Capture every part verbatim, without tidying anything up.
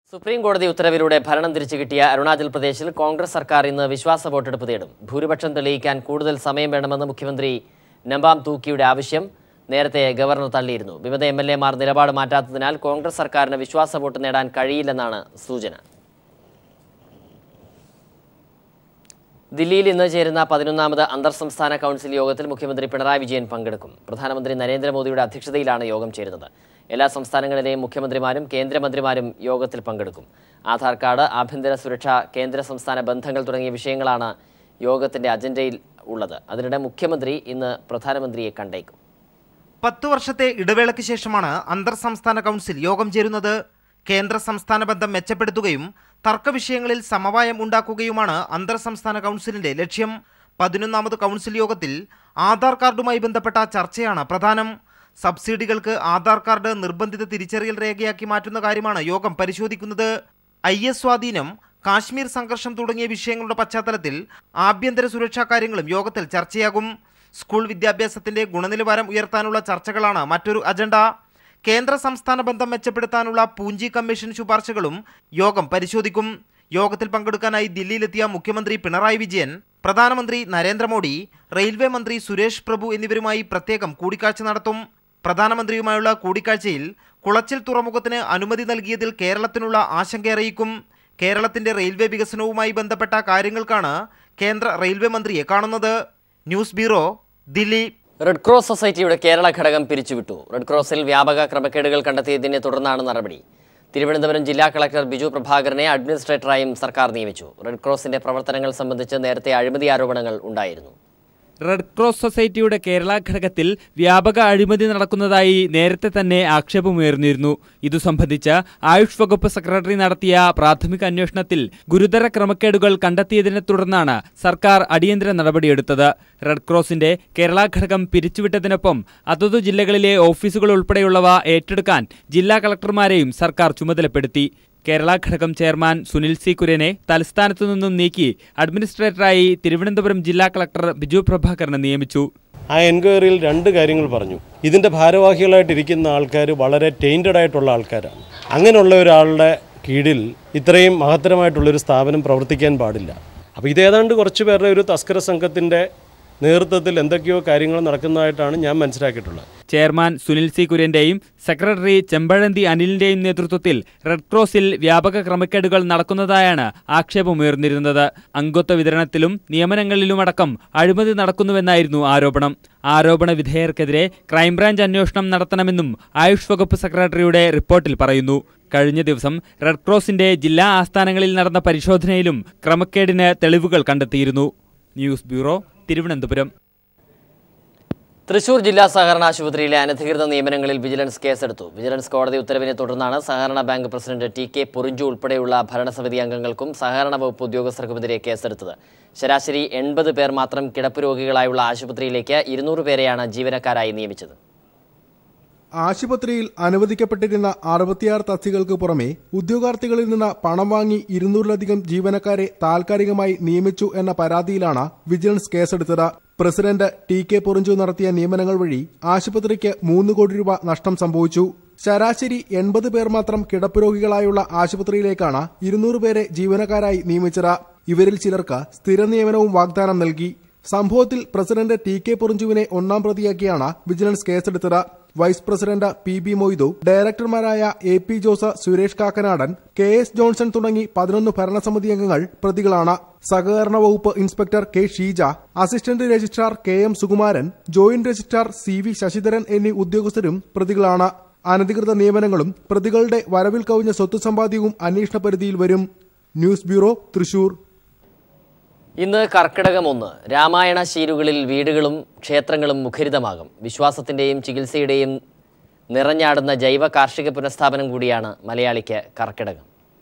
Supreme കോടതി ഉത്തരവിലൂടെ ഭരണം തിരിച്ചു കിട്ടിയ അരുണാചൽ പ്രദേശിൽ കോൺഗ്രസ് സർക്കാർ ഇന്ന് വിശ്വാസ വോട്ടെടുപ്പ് തേടും. ഭൂരിപക്ഷം തെളിയിക്കാൻ കൂടുതൽ സമയം വേണമെന്ന് മുഖ്യമന്ത്രി നബാം തൂക്കിയുടെ ആവശ്യം നേരത്തെ ഗവർണർ തള്ളിയിരുന്നു. വിവിധ എം എൽ എമാർ നിലപാട് മാറ്റാത്തതിനാൽ കോൺഗ്രസ് സർക്കാരിന് വിശ്വാസ വോട്ട് നേടാൻ കഴിയില്ലെന്നാണ് സൂചന. ദില്ലിയിൽ ഇന്ന് ചേരുന്ന പതിനൊന്നാമത് അന്തർ സംസ്ഥാന കൗൺസിൽ യോഗത്തിൽ മുഖ്യമന്ത്രി പിണറായി വിജയൻ പങ്കെടുക്കും. പ്രധാനമന്ത്രി നരേന്ദ്രമോദിയുടെ അധ്യക്ഷതയിലാണ് യോഗം ചേരുന്നത്. എല്ലാ സംസ്ഥാനങ്ങളിലെയും മുഖ്യമന്ത്രിമാരും കേന്ദ്രമന്ത്രിമാരും യോഗത്തിൽ പങ്കെടുക്കും. ആധാർ കാർഡ്, ആഭ്യന്തര സുരക്ഷ, കേന്ദ്ര സംസ്ഥാന ബന്ധങ്ങൾ തുടങ്ങിയ വിഷയങ്ങളാണ് യോഗത്തിന്റെ അജണ്ടയിൽ ഉള്ളത്. അതിനിടെ മുഖ്യമന്ത്രി ഇന്ന് പ്രധാനമന്ത്രിയെ കണ്ടേക്കും. പത്തു വർഷത്തെ ഇടവേളയ്ക്ക് ശേഷമാണ് അന്തർ സംസ്ഥാന കൗൺസിൽ യോഗം ചേരുന്നത്. കേന്ദ്ര സംസ്ഥാന ബന്ധം മെച്ചപ്പെടുത്തുകയും തർക്ക വിഷയങ്ങളിൽ സമവായം ഉണ്ടാക്കുകയുമാണ് അന്തർ സംസ്ഥാന കൗൺസിലിന്റെ ലക്ഷ്യം. പതിനൊന്നാമത് കൗൺസിൽ യോഗത്തിൽ ആധാർ കാർഡുമായി ബന്ധപ്പെട്ട ചർച്ചയാണ് പ്രധാനം. സബ്സിഡികൾക്ക് ആധാർ കാർഡ് നിർബന്ധിത തിരിച്ചറിയൽ രേഖയാക്കി മാറ്റുന്ന കാര്യമാണ് യോഗം പരിശോധിക്കുന്നത്. ഐ എസ് സ്വാധീനം, കാശ്മീർ സംഘർഷം തുടങ്ങിയ വിഷയങ്ങളുടെ പശ്ചാത്തലത്തിൽ ആഭ്യന്തര സുരക്ഷാ കാര്യങ്ങളും യോഗത്തിൽ ചർച്ചയാകും. സ്കൂൾ വിദ്യാഭ്യാസത്തിന്റെ ഗുണനിലവാരം ഉയർത്താനുള്ള ചർച്ചകളാണ് മറ്റൊരു അജണ്ട. കേന്ദ്ര സംസ്ഥാന ബന്ധം മെച്ചപ്പെടുത്താനുള്ള പൂഞ്ചി കമ്മീഷൻ ശുപാർശകളും യോഗം പരിശോധിക്കും. യോഗത്തിൽ പങ്കെടുക്കാനായി ദില്ലിയിലെത്തിയ മുഖ്യമന്ത്രി പിണറായി വിജയൻ പ്രധാനമന്ത്രി നരേന്ദ്രമോദി, റെയിൽവേ മന്ത്രി സുരേഷ് പ്രഭു എന്നിവരുമായി പ്രത്യേകം കൂടിക്കാഴ്ച നടത്തും. പ്രധാനമന്ത്രിയുമായുള്ള കൂടിക്കാഴ്ചയിൽ കുളച്ചിൽ തുറമുഖത്തിന് അനുമതി നൽകിയതിൽ കേരളത്തിനുള്ള ആശങ്ക അറിയിക്കും. കേരളത്തിന്റെ റെയിൽവേ വികസനവുമായി ബന്ധപ്പെട്ട കാര്യങ്ങൾക്കാണ് കേന്ദ്ര റെയിൽവേ മന്ത്രിയെ കാണുന്നത്. News bureau, Delhi. Red cross സൊസൈറ്റിയുടെ കേരള ഘടകം പിരിച്ചുവിട്ടു. റെഡ് ക്രോസിൽ വ്യാപക ക്രമക്കേടുകൾ കണ്ടെത്തിയതിനെ തുടർന്നാണ് നടപടി. തിരുവനന്തപുരം ജില്ലാ കളക്ടർ ബിജു പ്രഭാകരനെ അഡ്മിനിസ്ട്രേറ്ററായും സർക്കാർ നിയമിച്ചു. റെഡ് ക്രോസിന്റെ പ്രവർത്തനങ്ങൾ സംബന്ധിച്ച് നേരത്തെ അഴിമതി ആരോപണങ്ങൾ ഉണ്ടായിരുന്നു. റെഡ് ക്രോസ് സൊസൈറ്റിയുടെ കേരള ഘടകത്തിൽ വ്യാപക അഴിമതി നടക്കുന്നതായി നേരത്തെ തന്നെ ആക്ഷേപമുയർന്നിരുന്നു. ഇതു സംബന്ധിച്ച് ആയുഷ് വകുപ്പ് സെക്രട്ടറി നടത്തിയ പ്രാഥമിക അന്വേഷണത്തിൽ ഗുരുതര ക്രമക്കേടുകൾ കണ്ടെത്തിയതിനെ തുടർന്നാണ് സർക്കാർ അടിയന്തര നടപടിയെടുത്തത്. റെഡ് ക്രോസിന്റെ കേരള ഘടകം പിരിച്ചുവിട്ടതിനൊപ്പം അതതു ജില്ലകളിലെ ഓഫീസുകൾ ഉൾപ്പെടെയുള്ളവ ഏറ്റെടുക്കാൻ ജില്ലാ കളക്ടർമാരെയും സർക്കാർ ചുമതലപ്പെടുത്തി. കേരള ഘടകം ചെയർമാൻ സുനിൽ സി കുര്യനെ തലസ്ഥാനത്തു നിന്നും നീക്കി അഡ്മിനിസ്ട്രേറ്ററായി തിരുവനന്തപുരം ജില്ലാ കളക്ടർ ബിജു പ്രഭാകരനെ നിയമിച്ചു. ആ എൻക്വയറിയിൽ രണ്ട് കാര്യങ്ങൾ പറഞ്ഞു. ഇതിൻ്റെ ഭാരവാഹികളായിട്ടിരിക്കുന്ന ആൾക്കാർ വളരെ ടെയിൻറ്റഡ് ആയിട്ടുള്ള ആൾക്കാരാണ്. അങ്ങനെയുള്ള ഒരാളുടെ കീഴിൽ ഇത്രയും മഹത്തരമായിട്ടുള്ളൊരു സ്ഥാപനം പ്രവർത്തിക്കാൻ പാടില്ല. അപ്പോൾ ഇതേതാണ്ട് കുറച്ച് പേരുടെ ഒരു തസ്കര സംഘത്തിൻ്റെ നേതൃത്വത്തിൽ എന്തൊക്കെയോ കാര്യങ്ങൾ നടക്കുന്നതായിട്ടാണ് ഞാൻ മനസ്സിലാക്കിയിട്ടുള്ളത്. ചെയർമാൻ സുനിൽ സി കുര്യന്റെയും സെക്രട്ടറി ചെമ്പഴന്തി അനിലിന്റെയും നേതൃത്വത്തിൽ റെഡ് ക്രോസിൽ വ്യാപക ക്രമക്കേടുകൾ നടക്കുന്നതായാണ് ആക്ഷേപമുയർന്നിരുന്നത്. അംഗത്വ വിതരണത്തിലും നിയമനങ്ങളിലുമടക്കം അഴിമതി നടക്കുന്നുവെന്നായിരുന്നു ആരോപണം. ആരോപണ വിധേയർക്കെതിരെ ക്രൈംബ്രാഞ്ച് അന്വേഷണം നടത്തണമെന്നും ആയുഷ് വകുപ്പ് സെക്രട്ടറിയുടെ റിപ്പോർട്ടിൽ പറയുന്നു. കഴിഞ്ഞ ദിവസം റെഡ് ക്രോസിന്റെ ജില്ലാ ആസ്ഥാനങ്ങളിൽ നടന്ന പരിശോധനയിലും ക്രമക്കേടിന് തെളിവുകൾ കണ്ടെത്തിയിരുന്നു. News bureau, Thiruvananthapuram. തൃശൂർ ജില്ലാ സഹകരണ ആശുപത്രിയിലെ അനധികൃത നിയമനങ്ങളിൽ വിജിലൻസ് കേസെടുത്തു. വിജിലൻസ് കോടതി ഉത്തരവിനെ തുടർന്നാണ് സഹകരണ bank president T K Porinju ഉൾപ്പെടെയുള്ള ഭരണസമിതി അംഗങ്ങൾക്കും സഹകരണ വകുപ്പ് ഉദ്യോഗസ്ഥർക്കുമെതിരെ കേസെടുത്തത്. ശരാശരി എൺപത് പേർ മാത്രം കിടപ്പ് രോഗികളായുള്ള ആശുപത്രിയിലേക്ക് ഇരുന്നൂറ് പേരെയാണ് ജീവനക്കാരായി നിയമിച്ചത്. ആശുപത്രിയിൽ അനുവദിക്കപ്പെട്ടിരുന്ന അറുപത്തിയാറ് തസ്തികൾക്ക് പുറമെ ഉദ്യോഗാർത്ഥികളിൽ നിന്ന് പണം വാങ്ങി ഇരുന്നൂറിലധികം ജീവനക്കാരെ താൽക്കാലികമായി നിയമിച്ചു എന്ന പരാതിയിലാണ് വിജിലൻസ് കേസെടുത്തത്. പ്രസിഡന്റ് ടി കെ പൊറിഞ്ചു നടത്തിയ നിയമനങ്ങൾ വഴി ആശുപത്രിക്ക് മൂന്ന് കോടി രൂപ നഷ്ടം സംഭവിച്ചു. ശരാശരി എൺപത് പേർ മാത്രം കിടപ്പ് രോഗികളായുള്ള ആശുപത്രിയിലേക്കാണ് ഇരുന്നൂറ് പേരെ ജീവനക്കാരായി നിയമിച്ചത്. ഇവരിൽ ചിലർക്ക് സ്ഥിര നിയമനവും വാഗ്ദാനം നൽകി. സംഭവത്തിൽ പ്രസിഡന്റ് ടി കെ പൊറിഞ്ചുവിനെ ഒന്നാം പ്രതിയാക്കിയാണ് വിജിലൻസ് കേസെടുത്തത്. Vice president P B Moidu, ഡയറക്ടർമാരായ A P Jose, Suresh Kakkanadan, K S Johnson തുടങ്ങി പതിനൊന്ന് ഭരണസമിതി അംഗങ്ങൾ പ്രതികളാണ്. സഹകരണ വകുപ്പ് inspector K Sheeja, assistant registrar K M Sukumaran, joint registrar C V Sasidharan എന്നീ ഉദ്യോഗസ്ഥരും പ്രതികളാണ്. അനധികൃത നിയമനങ്ങളും പ്രതികളുടെ വരവിൽ കവിഞ്ഞ സ്വത്ത് സമ്പാദ്യവും അന്വേഷണ പരിധിയിൽ വരും. News bureau, Thrissur. ഇന്ന് കർക്കിടകം ഒന്ന്. രാമായണ ശീലുകളിൽ വീടുകളും ക്ഷേത്രങ്ങളും മുഖരിതമാകും. വിശ്വാസത്തിന്റെയും ചികിത്സയുടെയും നിറഞ്ഞാടുന്ന ജൈവ കാർഷിക പുനഃസ്ഥാപനം കൂടിയാണ് മലയാളിക്ക് കർക്കിടകം.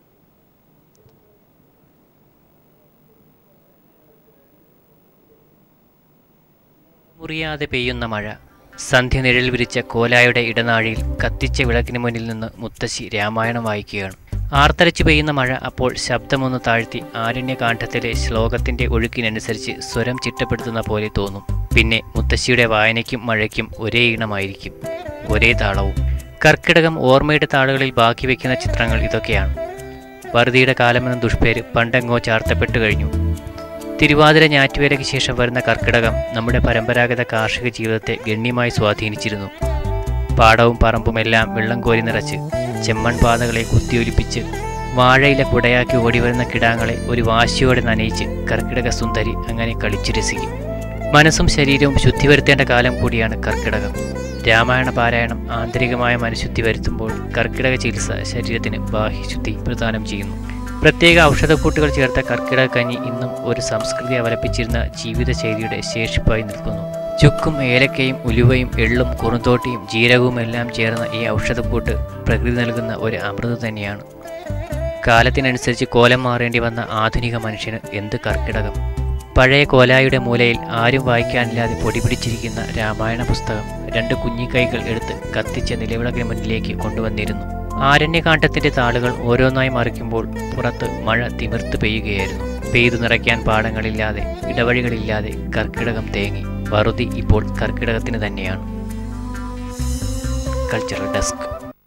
മുറിയാതെ പെയ്യുന്ന മഴ. സന്ധ്യ നിഴൽ വിരിച്ച കോലായുടെ ഇടനാഴിയിൽ കത്തിച്ച വിളക്കിന് മുന്നിൽ നിന്ന് മുത്തശ്ശി രാമായണം വായിക്കുകയാണ്. ആർത്തരച്ചു പെയ്യുന്ന മഴ അപ്പോൾ ശബ്ദമൊന്ന് താഴ്ത്തി ആരണ്യകാണ്ഡത്തിലെ ശ്ലോകത്തിന്റെ ഒഴുക്കിനനുസരിച്ച് സ്വരം ചിട്ടപ്പെടുത്തുന്ന പോലെ തോന്നും. പിന്നെ മുത്തശ്ശിയുടെ വായനയ്ക്കും മഴയ്ക്കും ഒരേ ഈണമായിരിക്കും, ഒരേ താളവും. കർക്കിടകം ഓർമ്മയുടെ താളുകളിൽ ബാക്കി വയ്ക്കുന്ന ചിത്രങ്ങൾ ഇതൊക്കെയാണ്. വറുതിയുടെ കാലമെന്ന ദുഷ്പേര് പണ്ടെങ്ങോ ചാർത്തപ്പെട്ടു കഴിഞ്ഞു. തിരുവാതിര ഞാറ്റുവേലയ്ക്ക് ശേഷം വരുന്ന കർക്കിടകം നമ്മുടെ പരമ്പരാഗത കാർഷിക ജീവിതത്തെ ഗണ്യമായി സ്വാധീനിച്ചിരുന്നു. പാടവും പറമ്പുമെല്ലാം വെള്ളം കോരി നിറച്ച് ചെമ്മൺപാതകളെ കുത്തിയൊലിപ്പിച്ച് വാഴയില കുടയാക്കി ഓടിവരുന്ന കിടാങ്ങളെ ഒരു വാശിയോടെ നനയിച്ച് കർക്കിടക സുന്ദരി അങ്ങനെ കളിച്ചു രസിക്കും. മനസ്സും ശരീരവും ശുദ്ധി വരുത്തേണ്ട കാലം കൂടിയാണ് കർക്കിടകം. രാമായണ പാരായണം ആന്തരികമായ മനഃശുദ്ധി വരുത്തുമ്പോൾ കർക്കിടക ചികിത്സ ശരീരത്തിന് ബാഹ്യശുദ്ധി പ്രദാനം ചെയ്യുന്നു. പ്രത്യേക ഔഷധക്കൂട്ടുകൾ ചേർത്ത കർക്കിടക കഞ്ഞി ഇന്നും ഒരു സംസ്കൃതി അവലംബിച്ചിരുന്ന ജീവിതശൈലിയുടെ ശേഷിപ്പായി നിൽക്കുന്നു. ചുക്കും ഏലക്കയും ഉലുവയും എള്ളും കുറുന്തോട്ടിയും ജീരകവും എല്ലാം ചേർന്ന ഈ ഔഷധക്കൂട്ട് പ്രകൃതി നൽകുന്ന ഒരു അമൃത് തന്നെയാണ്. കാലത്തിനനുസരിച്ച് കോലം മാറേണ്ടി വന്ന ആധുനിക മനുഷ്യന് എന്ത് കർക്കിടകം. പഴയ കോലായുടെ മൂലയിൽ ആരും വായിക്കാനില്ലാതെ പൊടിപിടിച്ചിരിക്കുന്ന രാമായണ പുസ്തകം രണ്ട് കുഞ്ഞിക്കൈകൾ എടുത്ത് കത്തിച്ച നിലവിളക്കിന് മുന്നിലേക്ക് കൊണ്ടുവന്നിരുന്നു. ആരണ്യകാണ്ഡത്തിന്റെ താളുകൾ ഓരോന്നായി മറിക്കുമ്പോൾ പുറത്ത് മഴ തിമിർത്ത് പെയ്യുകയായിരുന്നു. പെയ്തു നിറയ്ക്കാൻ പാടങ്ങളില്ലാതെ ഇടവഴികളില്ലാതെ കർക്കിടകം തേങ്ങി. വറുതി ഇപ്പോൾ കർക്കിടകത്തിന് തന്നെയാണ്. Cultural desk.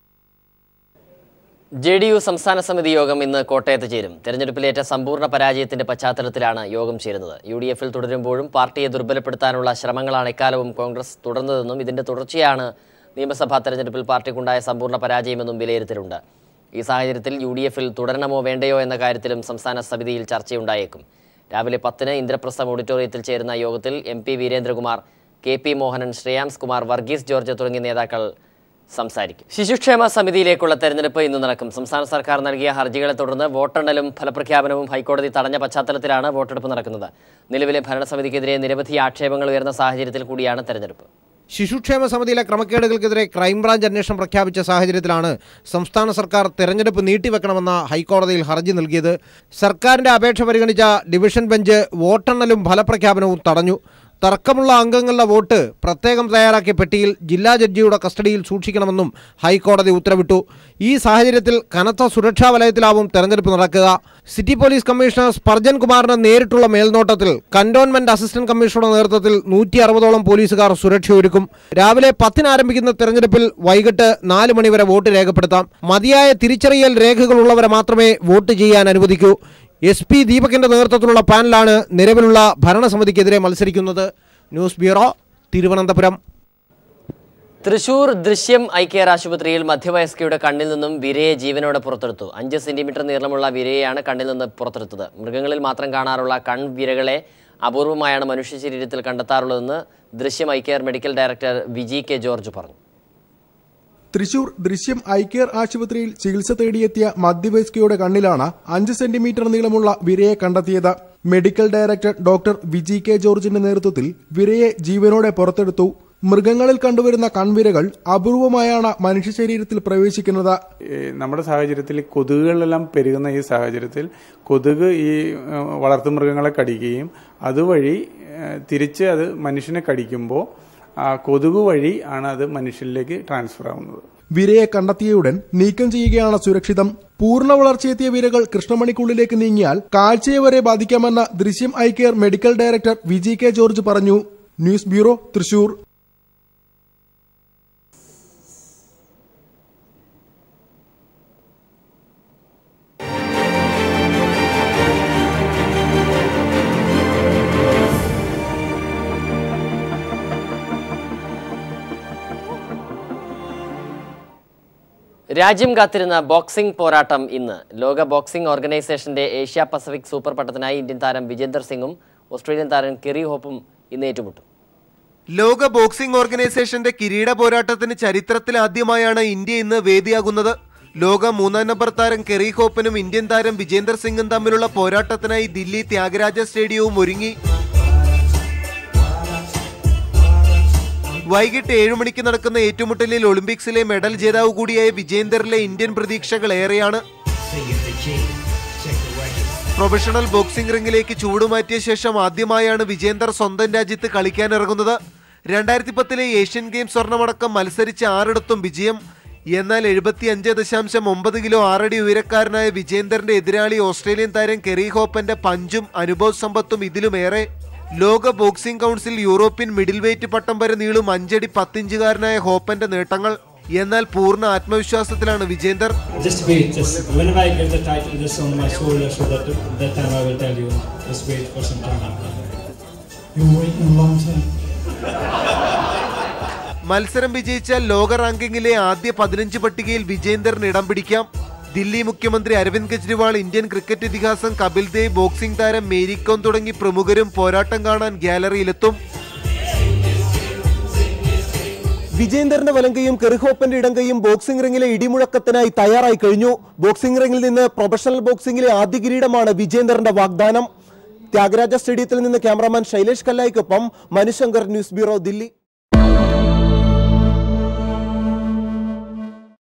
J D U സംസ്ഥാന സമിതി യോഗം ഇന്ന് കോട്ടയത്ത് ചേരും. തെരഞ്ഞെടുപ്പിലേറ്റ സമ്പൂർണ്ണ പരാജയത്തിന്റെ പശ്ചാത്തലത്തിലാണ് യോഗം ചേരുന്നത്. യു ഡി എഫിൽ തുടരുമ്പോഴും പാർട്ടിയെ ദുർബലപ്പെടുത്താനുള്ള ശ്രമങ്ങളാണ് എക്കാലവും കോൺഗ്രസ് തുടർന്നതെന്നും ഇതിന്റെ തുടർച്ചയാണ് നിയമസഭാ തെരഞ്ഞെടുപ്പിൽ പാർട്ടിക്കുണ്ടായ സമ്പൂർണ്ണ പരാജയമെന്നും വിലയിരുത്തലുണ്ട്. ഈ സാഹചര്യത്തിൽ യു ഡി എഫിൽ തുടരണമോ വേണ്ടയോ എന്ന കാര്യത്തിലും സംസ്ഥാന സമിതിയിൽ ചർച്ചയുണ്ടായേക്കും. രാവിലെ പത്തിന് ഇന്ദ്രപ്രസ്ഥം ഓഡിറ്റോറിയത്തിൽ ചേരുന്ന യോഗത്തിൽ M P Veerendrakumar, K P Mohanan, Shreyams Kumar, Varghese George തുടങ്ങിയ നേതാക്കൾ സംസാരിക്കും. ശിശുക്ഷേമ സമിതിയിലേക്കുള്ള തെരഞ്ഞെടുപ്പ് ഇന്ന് നടക്കും. സംസ്ഥാന സർക്കാർ നൽകിയ ഹർജികളെ തുടർന്ന് വോട്ടെണ്ണലും ഫലപ്രഖ്യാപനവും ഹൈക്കോടതി തടഞ്ഞ പശ്ചാത്തലത്തിലാണ് വോട്ടെടുപ്പ് നടക്കുന്നത്. നിലവിലെ ഭരണസമിതിക്കെതിരെ നിരവധി ആക്ഷേപങ്ങൾ ഉയർന്ന സാഹചര്യത്തിൽ കൂടിയാണ് തെരഞ്ഞെടുപ്പ്. ശിശുക്ഷേമ സമിതിയിലെ ക്രമക്കേടുകൾക്കെതിരെ ക്രൈംബ്രാഞ്ച് അന്വേഷണം പ്രഖ്യാപിച്ച സാഹചര്യത്തിലാണ് സംസ്ഥാന സർക്കാർ തെരഞ്ഞെടുപ്പ് നീട്ടിവെക്കണമെന്ന ഹൈക്കോടതിയിൽ ഹർജി നൽകിയത്. സർക്കാരിന്റെ അപേക്ഷ പരിഗണിച്ച ഡിവിഷൻ ബെഞ്ച് വോട്ടെണ്ണലും ഫലപ്രഖ്യാപനവും തടഞ്ഞു. തർക്കമുള്ള അംഗങ്ങളുടെ വോട്ട് പ്രത്യേകം തയ്യാറാക്കിയ പെട്ടിയിൽ ജില്ലാ ജഡ്ജിയുടെ കസ്റ്റഡിയിൽ സൂക്ഷിക്കണമെന്നും ഹൈക്കോടതി ഉത്തരവിട്ടു. ഈ സാഹചര്യത്തിൽ കനത്ത സുരക്ഷാ വലയത്തിലാവും തെരഞ്ഞെടുപ്പ് നടക്കുക. സിറ്റി പോലീസ് കമ്മീഷണർ സ്പർജൻ കുമാറിന് നേരിട്ടുള്ള മേൽനോട്ടത്തിൽ കന്റോൺമെന്റ് അസിസ്റ്റന്റ് കമ്മീഷണറുടെ നേതൃത്വത്തിൽ നൂറ്റി അറുപതോളം പോലീസുകാർ സുരക്ഷയൊരുക്കും. രാവിലെ പത്തിന് ആരംഭിക്കുന്ന തെരഞ്ഞെടുപ്പിൽ വൈകിട്ട് നാല് മണിവരെ വോട്ട് രേഖപ്പെടുത്താം. മതിയായ തിരിച്ചറിയൽ രേഖകളുള്ളവരെ മാത്രമേ വോട്ട് ചെയ്യാൻ അനുവദിക്കൂ. എസ് പി ദീപകിന്റെ നേതൃത്വത്തിലുള്ള പാനലാണ് നിലവിലുള്ള ഭരണസമിതിക്കെതിരെ മത്സരിക്കുന്നത്. News bureau, Thiruvananthapuram. തൃശൂർ ദൃശ്യം ഐ കെയർ ആശുപത്രിയിൽ മധ്യവയസ്കയുടെ കണ്ണിൽ നിന്നും വിരയെ ജീവനോടെ പുറത്തെടുത്തു. അഞ്ച് സെന്റിമീറ്റർ നീളമുള്ള വിരയെയാണ് കണ്ണിൽ നിന്ന് പുറത്തെടുത്തത്. മൃഗങ്ങളിൽ മാത്രം കാണാറുള്ള കൺവിരകളെ അപൂർവമായാണ് മനുഷ്യ ശരീരത്തിൽ കണ്ടെത്താറുള്ളതെന്ന് Drishyam eye care medical director Viji K George പറഞ്ഞു. തൃശൂർ ദൃശ്യം ഐ കെയർ ആശുപത്രിയിൽ ചികിത്സ തേടിയെത്തിയ മധ്യവയസ്കയുടെ കണ്ണിലാണ് അഞ്ച് സെന്റിമീറ്റർ നീളമുള്ള വിരയെ കണ്ടെത്തിയത്. Medical director doctor Viji K ജോർജിന്റെ നേതൃത്വത്തിൽ വിരയെ ജീവനോടെ പുറത്തെടുത്തു. മൃഗങ്ങളിൽ കണ്ടുവരുന്ന കൺവിരകൾ അപൂർവമായാണ് മനുഷ്യ ശരീരത്തിൽ പ്രവേശിക്കുന്നത്. നമ്മുടെ സാഹചര്യത്തിൽ കൊതുകുകളെല്ലാം പെരുകുന്ന ഈ സാഹചര്യത്തിൽ കൊതുക് ഈ വളർത്തുമൃഗങ്ങളെ കടിക്കുകയും അതുവഴി തിരിച്ച് അത് മനുഷ്യനെ കടിക്കുമ്പോൾ ആ കൊതുക് വഴി ആണ് അത് മനുഷ്യരിലേക്ക് ട്രാൻസ്ഫർ ആവുന്നത്. വിരയെ കണ്ടെത്തിയയുടൻ നീക്കം ചെയ്യുകയാണ് സുരക്ഷിതം. പൂർണ്ണ വളർച്ചയെത്തിയ വിരകൾ കൃഷ്ണമണിക്കുള്ളിലേക്ക് നീങ്ങിയാൽ കാഴ്ചയെ വരെ ബാധിക്കാമെന്ന് Drishyam eye care medical director Viji K George പറഞ്ഞു. News bureau, Thrissur. രാജ്യം കാത്തിരുന്ന ബോക്സിംഗ് പോരാട്ടം ഇന്ന്. ലോക ബോക്സിംഗ് ഓർഗനൈസേഷന്റെ ഏഷ്യ പസഫിക് സൂപ്പർ പട്ടത്തിനായി ഇന്ത്യൻ താരം വിജേന്ദർ സിംഗും ഓസ്ട്രേലിയൻ താരം കെറി ഹോപ്പും ഇന്ന് ഏറ്റുമുട്ടും. ലോക ബോക്സിംഗ് ഓർഗനൈസേഷന്റെ കിരീട പോരാട്ടത്തിന് ചരിത്രത്തിൽ ആദ്യമായാണ് ഇന്ത്യ ഇന്ന് വേദിയാകുന്നത്. ലോക മൂന്നാം നമ്പർ താരം കെറി ഹോപ്പനും ഇന്ത്യൻ താരം വിജേന്ദർ സിംഗും തമ്മിലുള്ള പോരാട്ടത്തിനായി ദില്ലി ത്യാഗരാജ സ്റ്റേഡിയവും ഒരുങ്ങി. വൈകിട്ട് ഏഴു മണിക്ക് നടക്കുന്ന ഏറ്റുമുട്ടലിൽ ഒളിമ്പിക്സിലെ മെഡൽ ജേതാവ് കൂടിയായ വിജേന്ദറിലെ ഇന്ത്യൻ പ്രതീക്ഷകൾ ഏറെയാണ്. പ്രൊഫഷണൽ ബോക്സിംഗ് റിംഗിലേക്ക് ചൂടുമാറ്റിയ ശേഷം ആദ്യമായാണ് വിജേന്ദർ സ്വന്തം രാജ്യത്ത് കളിക്കാനിറങ്ങുന്നത്. രണ്ടായിരത്തി പത്തിലെ ഏഷ്യൻ ഗെയിംസ് സ്വർണമടക്കം മത്സരിച്ച ആറിടത്തും വിജയം. എന്നാൽ എഴുപത്തി അഞ്ച് ദശാംശം ഒമ്പത് കിലോ ആറടി ഉയരക്കാരനായ വിജേന്ദറിന്റെ എതിരാളി ഓസ്ട്രേലിയൻ താരം കെറി ഹോപ്പന്റെ പഞ്ചും അനുഭവ സമ്പത്തും ഇതിലുമേറെ. ലോക boxing council European middle weight പട്ടം വരെ നീളും അഞ്ചടി പത്തിഞ്ചുകാരനായ ഹോപ്പന്റെ നേട്ടങ്ങൾ. എന്നാൽ പൂർണ്ണ ആത്മവിശ്വാസത്തിലാണ് Vijender. Just wait, just whenever I get the title just on my shoulder, so that that time I will tell you. Just wait for some time. You wait a long time. മത്സരം വിജയിച്ചാൽ ലോക റാങ്കിങ്ങിലെ ആദ്യ പതിനഞ്ച് പട്ടികയിൽ വിജേന്ദറിന് ഇടം പിടിക്കാം. ദില്ലി മുഖ്യമന്ത്രി അരവിന്ദ് കെജ്രിവാൾ, ഇന്ത്യൻ ക്രിക്കറ്റ് ഇതിഹാസം കപിൽ ദേവ്, ബോക്സിംഗ് താരം മേരി കോം തുടങ്ങി പ്രമുഖരും പോരാട്ടം കാണാൻ ഗ്യാലറിയിലെത്തും. വിജേന്ദറിന്റെ വലങ്കയും കെറിഹോപ്പന്റെ ഇടങ്കയും ബോക്സിംഗ് റിംഗിലെ ഇടിമുഴക്കത്തിനായി തയ്യാറായി കഴിഞ്ഞു. ബോക്സിംഗ് റിംഗിൽ നിന്ന് പ്രൊഫഷണൽ ബോക്സിംഗിലെ ആദ്യ കിരീടമാണ് വിജേന്ദറിന്റെ വാഗ്ദാനം. ത്യാഗരാജ സ്റ്റേഡിയത്തിൽ നിന്ന് ക്യാമറാമാൻ ശൈലേഷ് കല്ലായിക്കൊപ്പം മനുശങ്കർ, ന്യൂസ് ബ്യൂറോ, ദില്ലി.